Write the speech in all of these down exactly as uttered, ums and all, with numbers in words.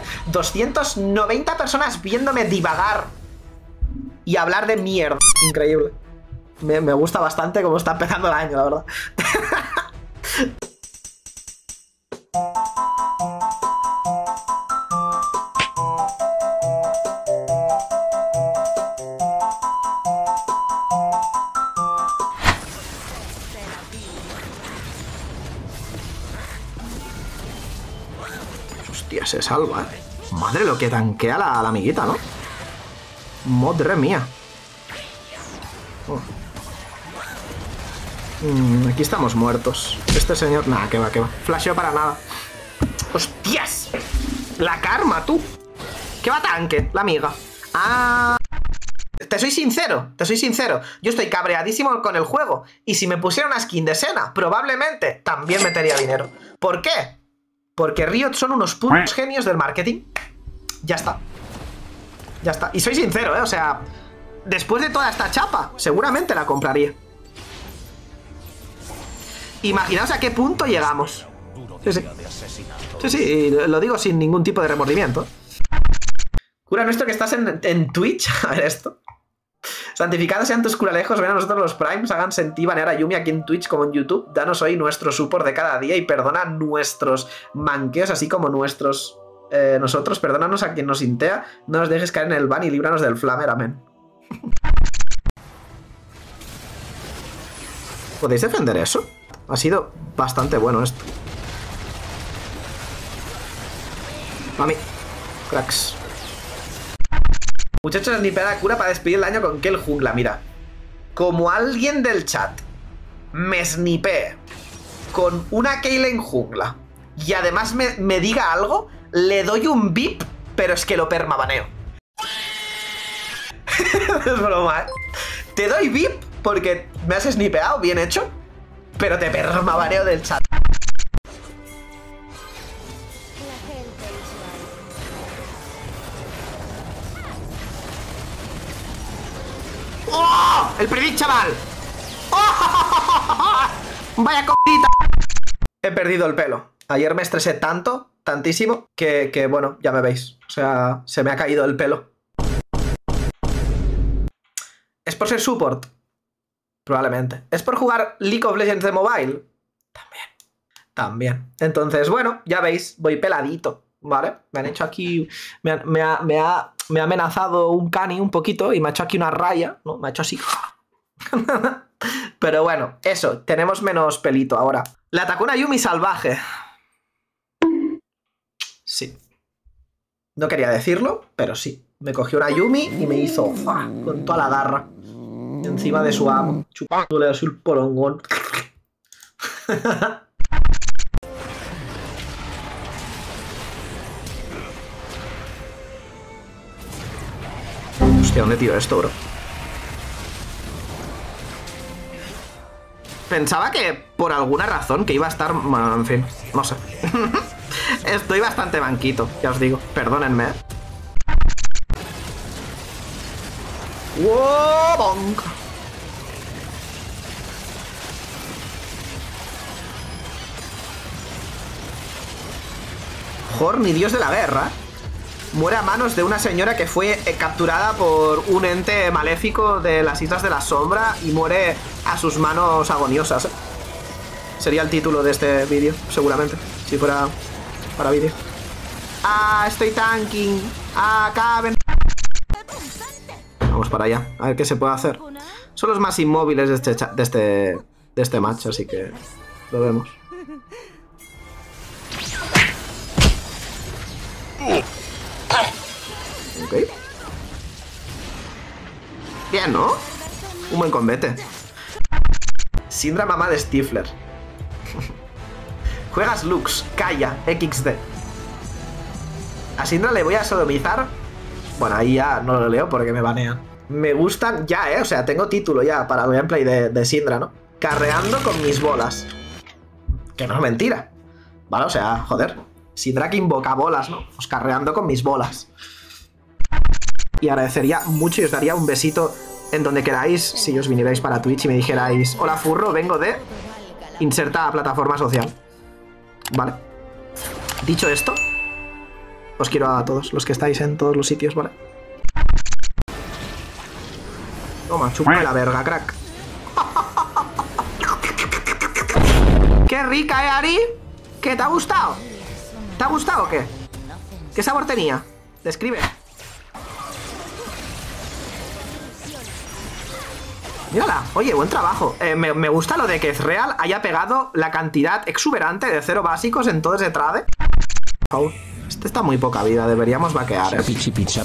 doscientas noventa personas viéndome divagar y hablar de mierda. Increíble. Me, me gusta bastante cómo está empezando el año, la verdad. Hostia, se salva, ¿eh? Madre, lo que tanquea la, la amiguita, ¿no? Madre mía. Oh. Mm, aquí estamos muertos. Este señor... Nada, que va, que va. Flasheo para nada. ¡Hostias! La karma, tú. ¿Qué va tanque? La amiga. Ah... Te soy sincero, te soy sincero. Yo estoy cabreadísimo con el juego. Y si me pusiera una skin de Senna, probablemente también metería dinero. ¿Por qué? Porque Riot son unos putos genios del marketing. Ya está. Ya está. Y soy sincero, ¿eh? O sea, después de toda esta chapa, seguramente la compraría. Imaginaos a qué punto llegamos. Sí, sí. Sí, sí, lo digo sin ningún tipo de remordimiento. Cura nuestro que estás en, en Twitch. A ver esto. Santificados sean tus curalejos, ven a nosotros los primes, hagan sentir banear a Yumi aquí en Twitch como en YouTube. Danos hoy nuestro support de cada día y perdona nuestros manqueos, así como nuestros... Eh, nosotros, perdónanos a quien nos intea, no nos dejes caer en el ban y líbranos del flamer, amén. ¿Podéis defender eso? Ha sido bastante bueno esto. Mami, cracks. Muchachos, snipear a cura para despedir el año con Kel jungla. Mira, como alguien del chat me snipee con una Kayle jungla y además me, me diga algo, le doy un V I P, pero es que lo permabaneo. Es broma, ¿eh? Te doy V I P porque me has snipeado, bien hecho, pero te permabaneo del chat. ¡Oh! ¡El predict, chaval! ¡Oh! ¡Vaya copita! He perdido el pelo. Ayer me estresé tanto, tantísimo, que, que bueno, ya me veis. O sea, se me ha caído el pelo. ¿Es por ser support? Probablemente. ¿Es por jugar League of Legends de mobile? También. También. Entonces, bueno, ya veis, voy peladito, ¿vale? Me han hecho aquí... Me ha, me ha, me ha, me ha amenazado un cani un poquito y me ha hecho aquí una raya, ¿no? Me ha hecho así... Pero bueno, eso, tenemos menos pelito ahora. Le atacó una Yumi salvaje. Sí. No quería decirlo, pero sí. Me cogió una Yumi y me hizo ¡fua! Con toda la garra encima de su amo, chupándole así el porongón. Hostia, ¿dónde tiro esto, bro? Pensaba que por alguna razón que iba a estar... Bueno, en fin, no sé. Estoy bastante manquito, ya os digo. Perdónenme. ¡Wow! ¡Bonk! Horny, dios de la guerra, muere a manos de una señora que fue eh, capturada por un ente maléfico de las Islas de la Sombra y muere a sus manos agoniosas. ¿eh? Sería el título de este vídeo, seguramente, si fuera para vídeo. Ah, estoy tanking. Ah, caben. Vamos para allá, a ver qué se puede hacer. Son los más inmóviles de este, de este, de este match, así que lo vemos. Ok. Bien, ¿no? Un buen combate. Syndra mamá de Stifler. Juegas Lux, calla, equis de. A Syndra le voy a sodomizar. Bueno, ahí ya no lo leo porque me banean. Me gustan ya, ¿eh? O sea, tengo título ya para el gameplay de, de Syndra, ¿no? Carreando con mis bolas. Que no es mentira. Vale, o sea, joder. Syndra que invoca bolas, ¿no? Pues carreando con mis bolas. Y agradecería mucho y os daría un besito en donde queráis si os vinierais para Twitch y me dijerais: hola furro, vengo de... Inserta plataforma social. Vale. Dicho esto, Os quiero a todos, los que estáis en todos los sitios, ¿vale? Toma, chúpame la verga, crack. ¡Qué rica, eh, Ari! ¿Qué, te ha gustado? ¿Te ha gustado o qué? ¿Qué sabor tenía? Describe. Mírala, oye, buen trabajo. eh, me, me gusta lo de que Ezreal haya pegado la cantidad exuberante de cero básicos en todo ese trade. Oh, este está muy poca vida, deberíamos vaquear, eh.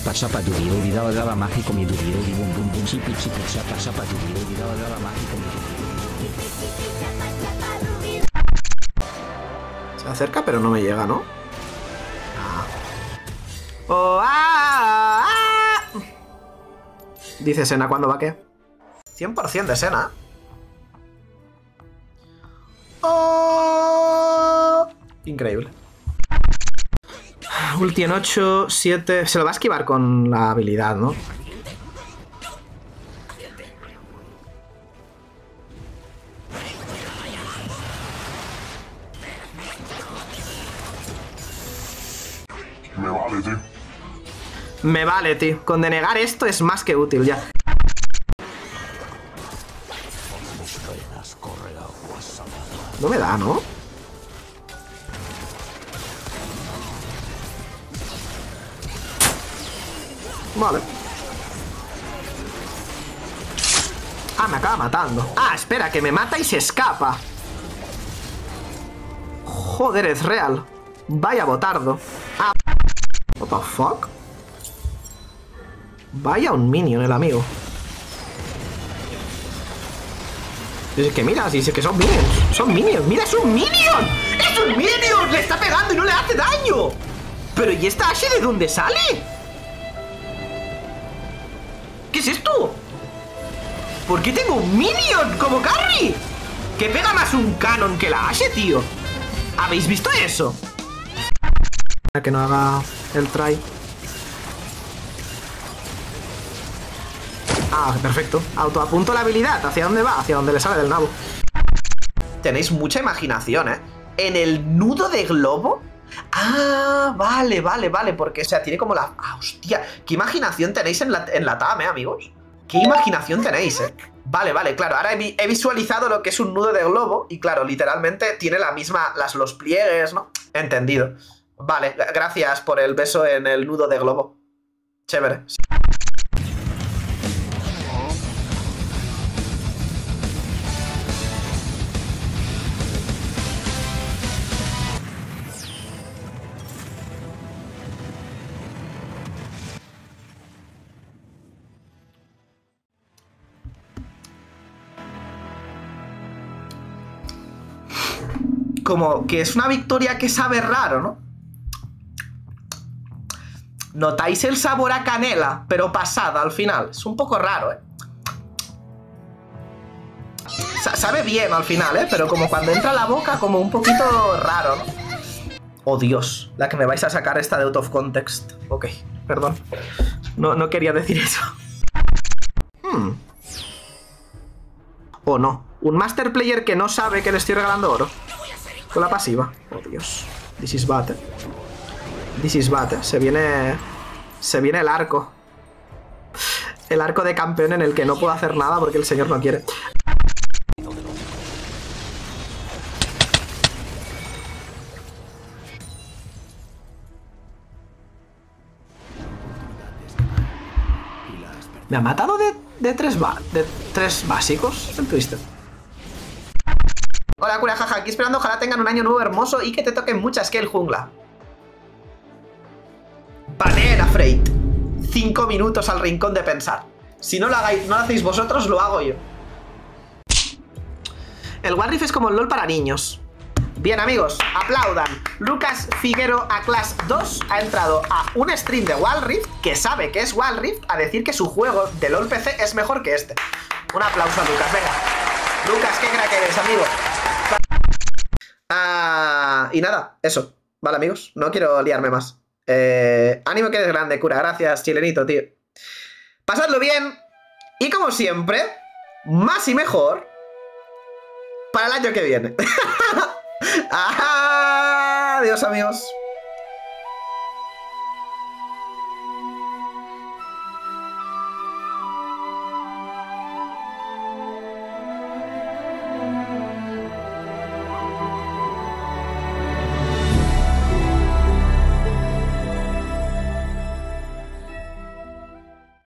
Se acerca pero no me llega, ¿no? Ah. Oh, ah, ah. Dice Senna cuando vaquea. cien por cien de Senna. Oh. Increíble. Ulti en ocho, siete... Se lo va a esquivar con la habilidad, ¿no? Me vale, tío. Me vale, tío. Con denegar esto es más que útil ya. No me da, ¿no? Vale. Ah, me acaba matando. Ah, espera, que me mata y se escapa. Joder, es real. Vaya botardo. Ah. What the fuck? Vaya un minion el amigo. Es que mira, dice que son minions. Son minions. ¡Mira, es un minion! ¡Es un minion! ¡Le está pegando y no le hace daño! Pero ¿y esta Ashe de dónde sale? ¿Qué es esto? ¿Por qué tengo un minion como carry? Que pega más un canon que la Ashe, tío. ¿Habéis visto eso? Que no haga el try. Ah, perfecto. Autoapunto la habilidad. ¿Hacia dónde va? Hacia dónde le sale del nabo. Tenéis mucha imaginación, ¿eh? En el nudo de globo. Ah, vale, vale, vale. Porque, o sea, tiene como la... Ah, hostia. ¿Qué imaginación tenéis en la, en la T A M, eh, amigos? ¿Qué imaginación tenéis, eh? Vale, vale, claro. Ahora he, he visualizado lo que es un nudo de globo. Y claro, literalmente tiene la misma... Las, los pliegues, ¿no? Entendido. Vale, gracias por el beso en el nudo de globo. Chévere. Como que es una victoria que sabe raro, ¿no? Notáis el sabor a canela, pero pasada al final. Es un poco raro, ¿eh? Sabe bien al final, ¿eh? Pero como cuando entra a la boca, como un poquito raro, ¿no? Oh, Dios. La que me vais a sacar esta de out of context. Ok, perdón. No, no quería decir eso. Hmm. Oh, no. Un master player que no sabe que le estoy regalando oro. Con la pasiva. Oh, Dios. This is bad, eh. This is bad, eh. Se viene... Se viene el arco. El arco de campeón en el que no puedo hacer nada porque el señor no quiere. ¿Me ha matado de, de, tres, ba de tres básicos? El Twister. Hola, cura, jaja, aquí esperando, ojalá tengan un año nuevo hermoso y que te toquen muchas que el jungla. Baneen a Freight. Cinco minutos al rincón de pensar. Si no lo hagáis, no lo hacéis vosotros, lo hago yo. El Wild Rift es como el LOL para niños. Bien, amigos, aplaudan. Lucas Figuero a Clash dos ha entrado a un stream de Wild Rift, que sabe que es Wild Rift, a decir que su juego de LOL P C es mejor que este. Un aplauso a Lucas, venga. Lucas, qué crack eres, amigo. Ah, y nada, eso. Vale, amigos, no quiero liarme más. Eh, ánimo que eres grande, cura. Gracias, chilenito, tío. Pasadlo bien. Y como siempre, más y mejor para el año que viene. Adiós, amigos.